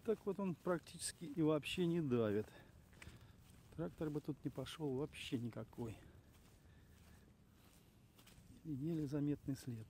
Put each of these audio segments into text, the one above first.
так вот он практически и вообще не давит. Трактор бы тут не пошел вообще никакой. Еле заметный след.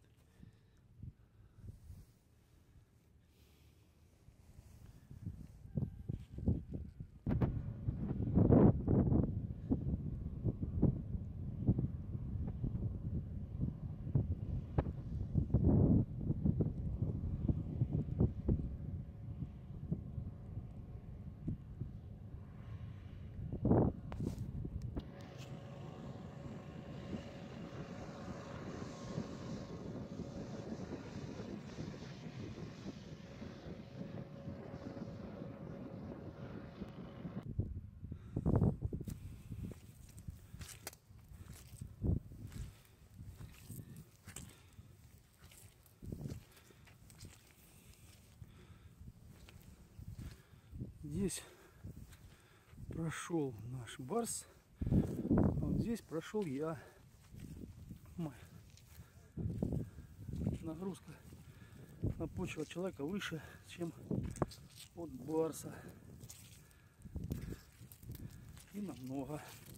Здесь прошел наш барс, а вот здесь прошел я. Нагрузка на почву от человека выше, чем от барса. И намного.